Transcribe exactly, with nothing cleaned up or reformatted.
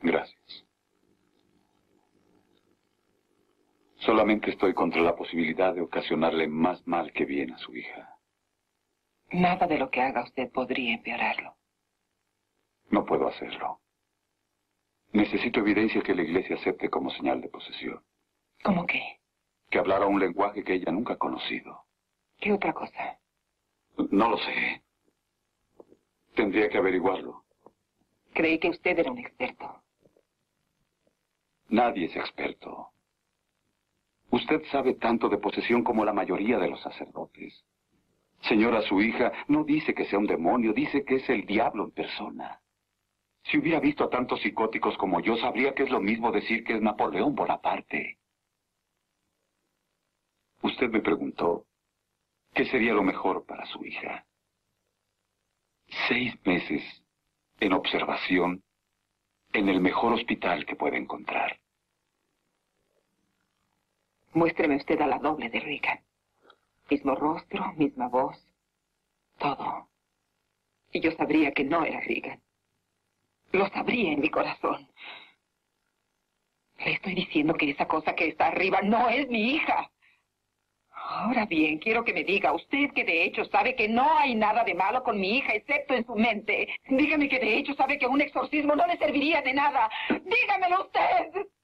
Gracias. Solamente estoy contra la posibilidad de ocasionarle más mal que bien a su hija. Nada de lo que haga usted podría empeorarlo. No puedo hacerlo. Necesito evidencia que la iglesia acepte como señal de posesión. ¿Cómo qué? Que hablara un lenguaje que ella nunca ha conocido. ¿Qué otra cosa? No lo sé. Tendría que averiguarlo. Creí que usted era un experto. Nadie es experto. Usted sabe tanto de posesión como la mayoría de los sacerdotes. Señora, su hija no dice que sea un demonio, dice que es el diablo en persona. Si hubiera visto a tantos psicóticos como yo, sabría que es lo mismo decir que es Napoleón Bonaparte. Usted me preguntó qué sería lo mejor para su hija. Seis meses en observación en el mejor hospital que pueda encontrar. Muéstreme usted a la doble de Regan. Mismo rostro, misma voz, todo. Y yo sabría que no era Regan. Lo sabría en mi corazón. Le estoy diciendo que esa cosa que está arriba no es mi hija. Ahora bien, quiero que me diga usted que de hecho sabe que no hay nada de malo con mi hija excepto en su mente. Dígame que de hecho sabe que un exorcismo no le serviría de nada. Dígamelo usted.